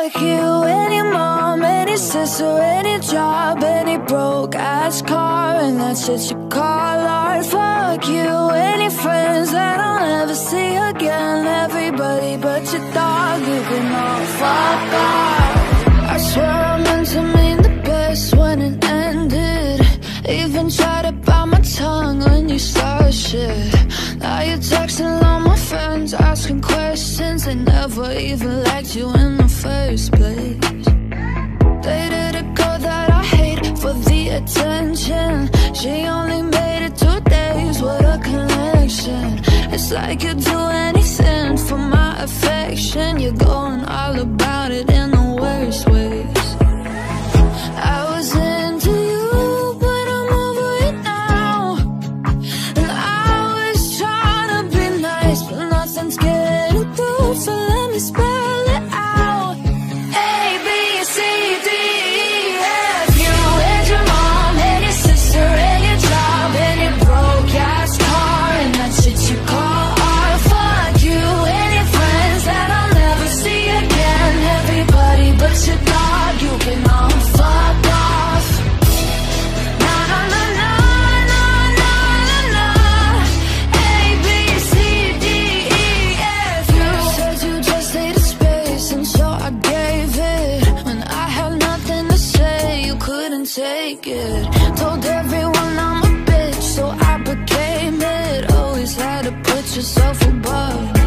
Fuck you and your mom and your sister and your job and your broke ass car and that shit you call art. Fuck you and your friends that I'll never see again. Everybody but your dog, you can all fuck off. I swear I meant to mean the best when it ended. Even tried to bite my tongue when you started shit. Now you're texting all my friends, asking questions. They never even liked you in the first place. Dated a girl that I hate for the attention. She only made it 2 days, what a connection. It's like you'd do anything for my affection. You're going all about it in the worst ways. I was into you, but I'm over it now. And I was trying to be nice, but nothing's getting through, so let me spell it out. A, B, C, D, E, F. You and your mom and your sister and your job and your broke ass car and that shit you call art. Fuck you and your friends that I'll never see again. Everybody but your dog, you can all fuck off. Na na na na na na na na. A, B, C, D, E, F. You said you just needed space, and so I gave it. When I had nothing to say, you couldn't take it. Told everyone I'm a bitch, so I became it. Always had to put yourself above me.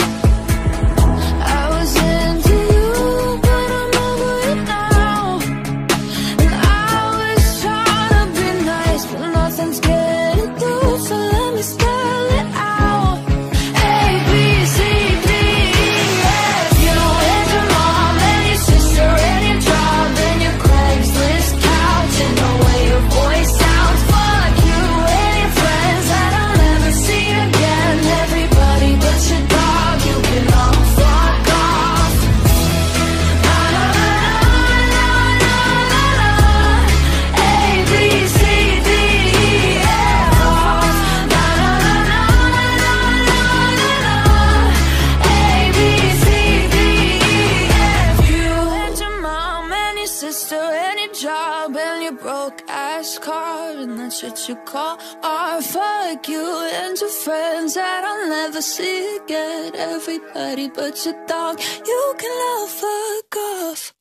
I was into you, but I'm over it now. And I was trying to be nice, but nothing's getting through, so let me spell it out. A, B, C, D, E, F. You and your mom and your sister and your job and your Craigslist couch and the way your voice sounds. Fuck you and your friends that I'll never see again. Everybody but your dog, you can all fuck off. Na na na na na na na. A, B, C, D, E, F. Na na na na na na na na. A, B, C, D, E, F. You and your mom and your sister and your job and your broke ass car and that shit you call art. Fuck you and your friends that I'll never see again. Everybody but your dog, you can all fuck off.